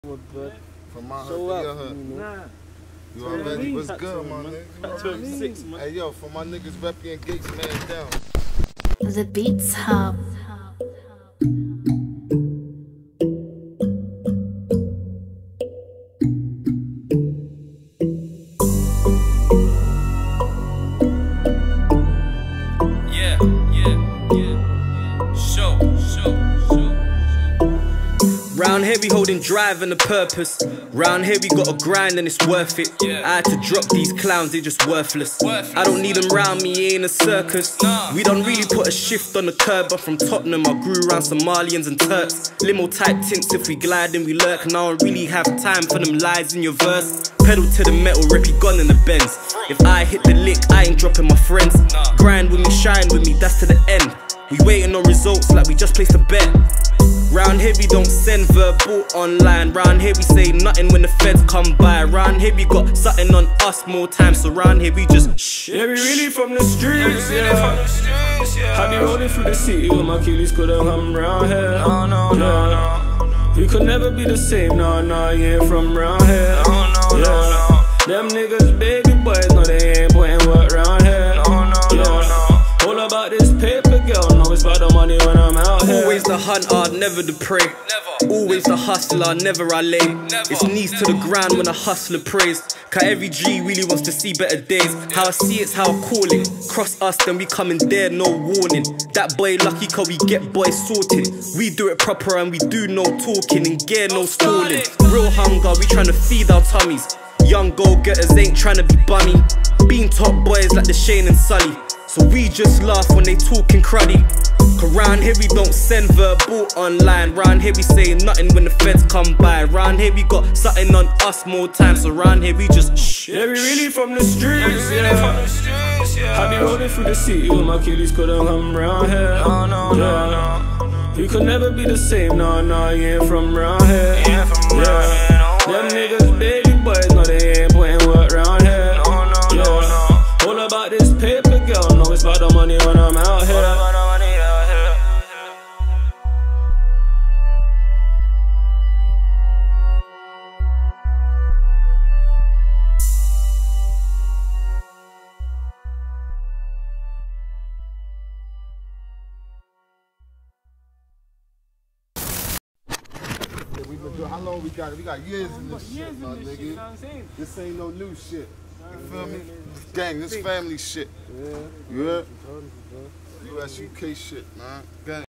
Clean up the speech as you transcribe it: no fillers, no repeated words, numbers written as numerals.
From my hood to your hood. Nah. You already was good, my nigga. 26, man. Hey, yo, for my niggas Reppy and Gates, man down. The Beats Hub. Round here we holding drive and a purpose. Round here we got a grind and it's worth it. I had to drop these clowns, they just worthless. I don't need them round me, it ain't a circus. We don't really put a shift on the curb. I'm from Tottenham, I grew around Somalians and Turks. Limo type tints, if we glide then we lurk. And I don't really have time for them lies in your verse. Pedal to the metal, Reppy gun in the Benz. If I hit the lick, I ain't dropping my friends. Grind with me, shine with me, that's to the end. We waiting on results like we just placed a bet. Round here we don't send verbal online. Round here we say nothing when the feds come by. Round here we got something on us more time. So round here we just shh. Yeah, we really from the streets, yeah. I be rolling through the city with my killies, couldn't come round here. No. We could never be the same, no, you ain't from round here. Yeah. Them niggas baby boys, no they ain't putting work round here. All about this paper, girl, know it's about the money when I'm out here. Always the hunter, never the prey. Always the hustler, never I lay. It's knees to the ground when a hustler prays. Cause every G really wants to see better days. How I see it's how I call it. Cross us then we come in there, no warning. That boy lucky cause we get boys sorted. We do it proper and we do no talking. In gear no stalling. Real hunger, we tryna feed our tummies. Young go-getters ain't tryna be bummy. Being top boys like the Shane and Sully. So we just laugh when they talking cruddy. Cause round here we don't send verbal online. Round here we say nothing when the feds come by. Round here we got something on us more time. So round here we just shh. Yeah, we really from the streets, yeah. I be rolling through the city with my killies, couldn't come round here. No. We could never be the same, no, you ain't from round here. Yeah. Them niggas baby boys, no they ain't putting work round here. All about this paper, girl, know it's about the money when I'm out here. How long we got? We got years in this shit, my nigga. This ain't no new shit. You feel me? Gang, this family shit. Yeah. USUK shit, man. Gang.